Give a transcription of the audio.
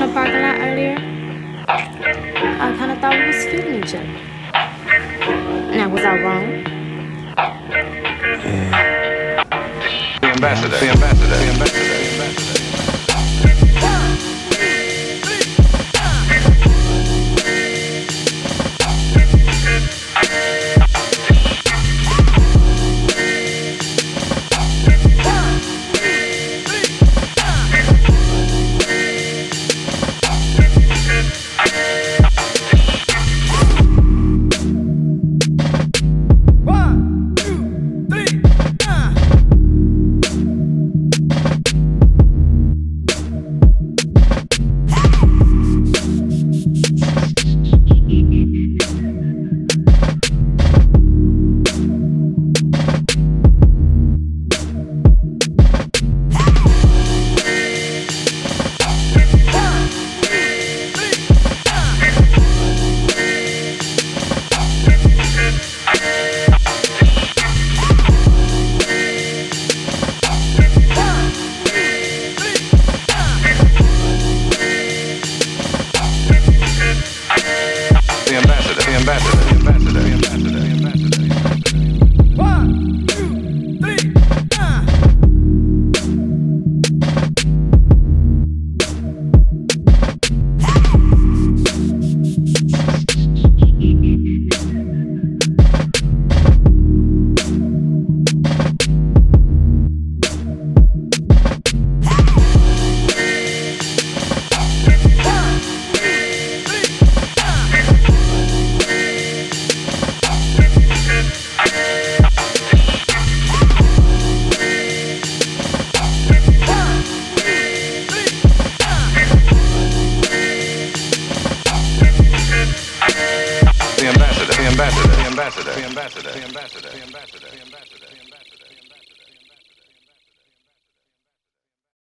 parking lot earlier, I kind of thought we was feeling each other. Now, was I wrong? The ambassador, the ambassador, the ambassador, the ambassador. The ambassador, the ambassador, the ambassador, the ambassador, the ambassador, the ambassador.